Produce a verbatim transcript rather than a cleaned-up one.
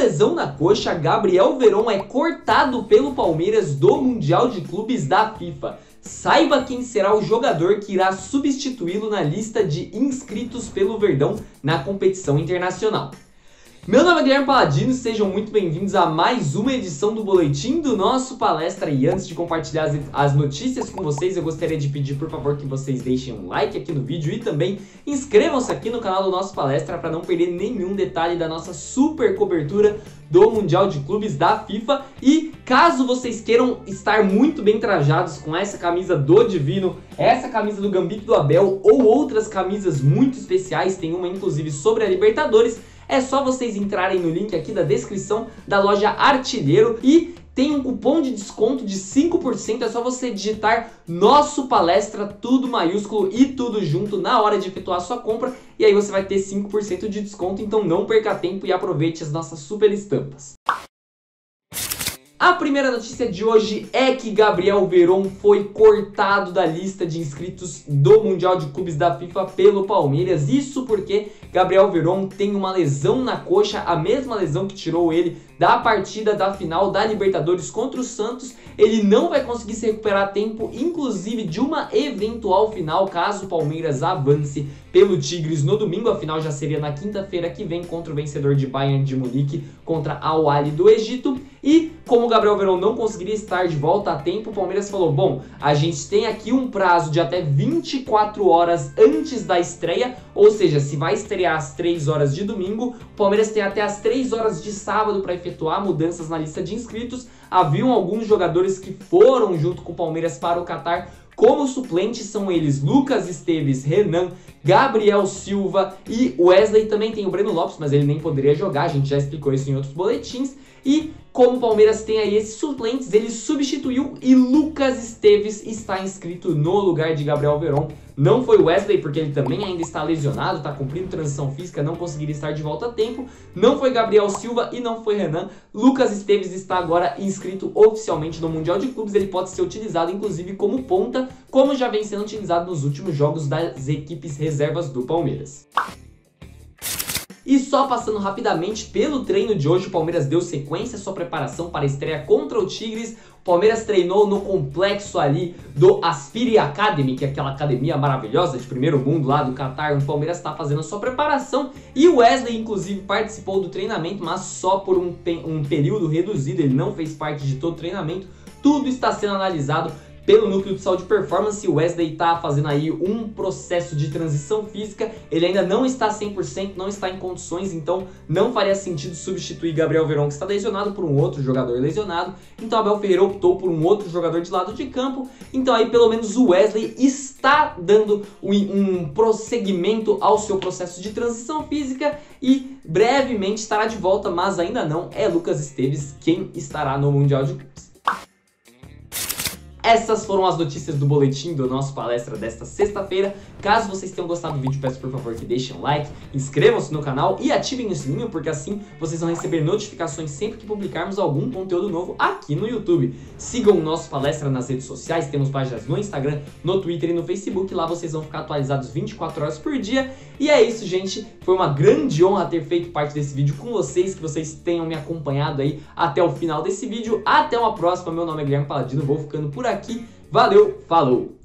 lesão na coxa, Gabriel Veron é cortado pelo Palmeiras do Mundial de Clubes da FIFA. Saiba quem será o jogador que irá substituí-lo na lista de inscritos pelo Verdão na competição internacional. Meu nome é Guilherme Paladino, sejam muito bem-vindos a mais uma edição do Boletim do nosso Palestra. E antes de compartilhar as, as notícias com vocês, eu gostaria de pedir, por favor, que vocês deixem um like aqui no vídeo e também inscrevam-se aqui no canal do nosso Palestra para não perder nenhum detalhe da nossa super cobertura do Mundial de Clubes da FIFA. E caso vocês queiram estar muito bem trajados com essa camisa do Divino, essa camisa do Gambito do Abel ou outras camisas muito especiais, tem uma inclusive sobre a Libertadores, é só vocês entrarem no link aqui da descrição da loja Artilheiro e tem um cupom de desconto de cinco por cento, é só você digitar Nosso Palestra, tudo maiúsculo e tudo junto na hora de efetuar a sua compra e aí você vai ter cinco por cento de desconto, então não perca tempo e aproveite as nossas super estampas. A primeira notícia de hoje é que Gabriel Veron foi cortado da lista de inscritos do Mundial de Clubes da FIFA pelo Palmeiras. Isso porque Gabriel Veron tem uma lesão na coxa, a mesma lesão que tirou ele da partida da final da Libertadores contra o Santos. Ele não vai conseguir se recuperar a tempo, inclusive de uma eventual final, caso o Palmeiras avance pelo Tigres no domingo. A final já seria na quinta-feira que vem contra o vencedor de Bayern de Munique contra Al Ahly do Egito. E como o Gabriel Veron não conseguiria estar de volta a tempo, o Palmeiras falou, bom, a gente tem aqui um prazo de até vinte e quatro horas antes da estreia, ou seja, se vai estrear às três horas de domingo, o Palmeiras tem até às três horas de sábado para efetuar mudanças na lista de inscritos. Haviam alguns jogadores que foram junto com o Palmeiras para o Catar como suplentes, são eles Lucas Esteves, Renan, Gabriel Silva e Wesley. Também tem o Breno Lopes, mas ele nem poderia jogar, a gente já explicou isso em outros boletins. E como o Palmeiras tem aí esses suplentes, ele substituiu e Lucas Esteves está inscrito no lugar de Gabriel Veron. Não foi Wesley, porque ele também ainda está lesionado, está cumprindo transição física, não conseguiria estar de volta a tempo. Não foi Gabriel Silva e não foi Renan. Lucas Esteves está agora inscrito oficialmente no Mundial de Clubes. Ele pode ser utilizado, inclusive, como ponta, como já vem sendo utilizado nos últimos jogos das equipes reservas do Palmeiras. E só passando rapidamente pelo treino de hoje, o Palmeiras deu sequência à sua preparação para a estreia contra o Tigres. O Palmeiras treinou no complexo ali do Aspire Academy, que é aquela academia maravilhosa de primeiro mundo lá do Catar, onde o Palmeiras está fazendo a sua preparação. E o Wesley, inclusive, participou do treinamento, mas só por um, um período reduzido, ele não fez parte de todo o treinamento. Tudo está sendo analisado pelo Núcleo de Saúde e Performance. O Wesley está fazendo aí um processo de transição física, ele ainda não está cem por cento, não está em condições, então não faria sentido substituir Gabriel Veron, que está lesionado, por um outro jogador lesionado. Então Abel Ferreira optou por um outro jogador de lado de campo, então aí pelo menos o Wesley está dando um, um prosseguimento ao seu processo de transição física e brevemente estará de volta, mas ainda não é Lucas Esteves quem estará no Mundial de Clubes. Essas foram as notícias do boletim do nosso Palestra desta sexta-feira. Caso vocês tenham gostado do vídeo, peço por favor que deixem um like, inscrevam-se no canal e ativem o sininho, porque assim vocês vão receber notificações sempre que publicarmos algum conteúdo novo aqui no YouTube. Sigam o nosso Palestra nas redes sociais, temos páginas no Instagram, no Twitter e no Facebook, lá vocês vão ficar atualizados vinte e quatro horas por dia. E é isso, gente, foi uma grande honra ter feito parte desse vídeo com vocês, que vocês tenham me acompanhado aí até o final desse vídeo. Até uma próxima, meu nome é Guilherme Paladino, vou ficando por aqui. Valeu, falou!